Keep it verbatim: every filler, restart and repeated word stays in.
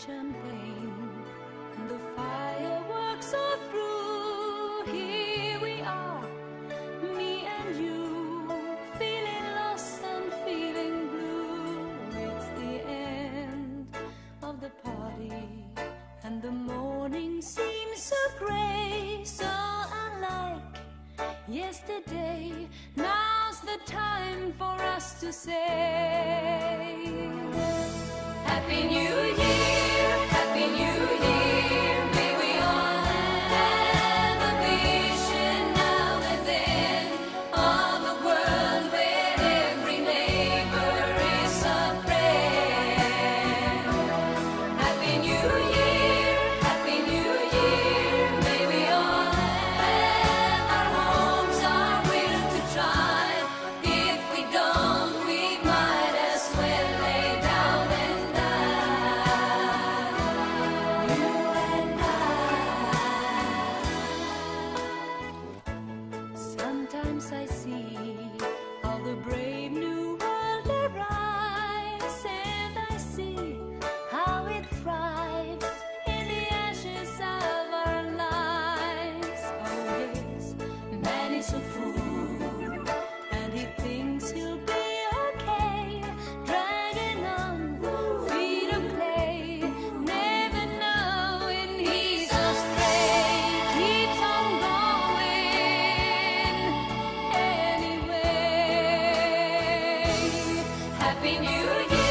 champagne and the fireworks are through. Here we are, me and you, feeling lost and feeling blue. It's the end of the party and the morning seems so grey, so unlike yesterday. Now's the time for us to say Happy New Year, Happy New Year. May we all have a vision now and then of a world where every neighbor is a friend. Happy New Year, Happy New Year. May we all have our homes, our will to try. If we don't, we might as well lay down and die. You and I. Sometimes I see how the brave new world arrives, and I see how it thrives in the ashes of our lives. Oh yes, man is a fool, and he thinks he'll be okay, dragging on feet of clay, never knowing he's astray. Keeps on going anyway. Happy New Year.